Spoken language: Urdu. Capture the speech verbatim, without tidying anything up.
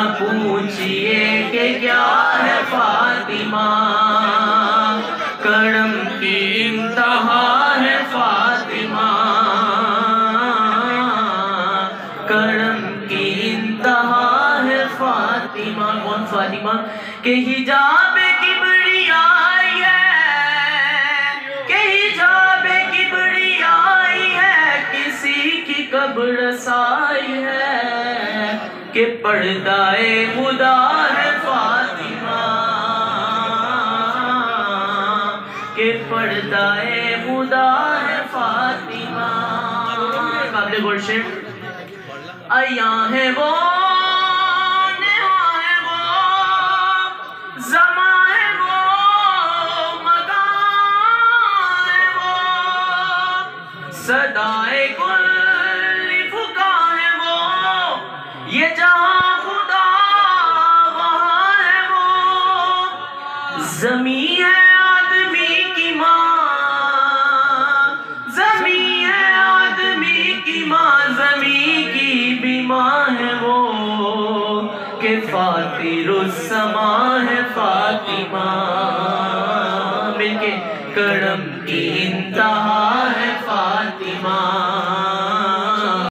پوچھئے کہ کیا ہے فاطمہ، کرم کی انتہا ہے فاطمہ، کرم کی انتہا ہے فاطمہ۔ کون فاطمہ؟ کہ حجاب کبریائی ہے، کہ حجاب کبریائی ہے، کسی کی قبر رسائی ہے، کہ پردہ خدا ہے فاطمہ، کہ پردہ خدا ہے فاطمہ۔ قابل گلشن ایاں ہے وہ، نہاں ہے وہ، زماں ہے وہ، مکان ہے وہ، صدائے کل فقا ہے وہ، یہ جہاں خدا وہاں ہے وہ، زمین ہے آدمی کی ماں، زمین ہے آدمی کی ماں، زمین کی بھی ماں ہے وہ، کہ فاطر السماء ہے فاطمہ۔ مل کے کرم کی